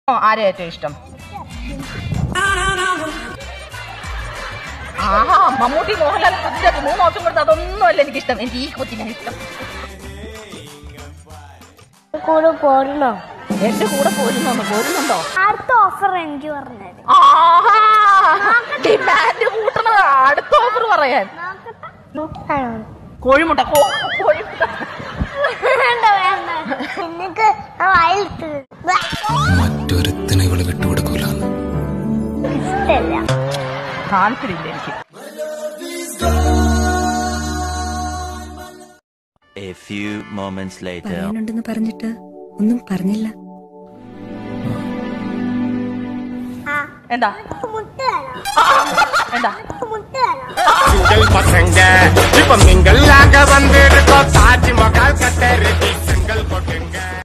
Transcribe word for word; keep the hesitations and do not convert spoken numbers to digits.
ആരെയാ ഏറ്റവും ഇഷ്ടം? ആഹാ, മമ്മൂട്ടി മോഹൻലാൽ പൃഥ്വിരാജ് മൂന്ന് ഓപ്ഷൻ കൊടുത്ത് അതൊന്നും അല്ല എനിക്ക് ഇഷ്ടം. എനിക്ക് ഈ കൊച്ചിനെ ഇഷ്ടം. കൂടെ പോരണോ? എന്റെ കൂടെ പോരുന്നോ? പോരുന്നുണ്ടോ? അടുത്ത ഓഫർ എനിക്ക് പറഞ്ഞത്. ഡിമാൻഡ് കൂട്ടണത് അടുത്ത ഓഫർ പറയാൻ. കോഴിമുട്ട. കോഴിമുട്ട മറ്റൊരുത്തിനെ ഇവള് വിട്ടുകൊടുക്കൂല. താല്പര്യമില്ല എനിക്ക്. A few moments later. പറയാനുണ്ടെന്ന് പറഞ്ഞിട്ട് ഒന്നും പറഞ്ഞില്ല. എന്താ എന്താ சிங்கள் பசங்க இப்ப நீங்கள் வந்திருக்கோம் தாஜ்மஹால் கட்டருக்கு செங்கல் போட்டுங்க.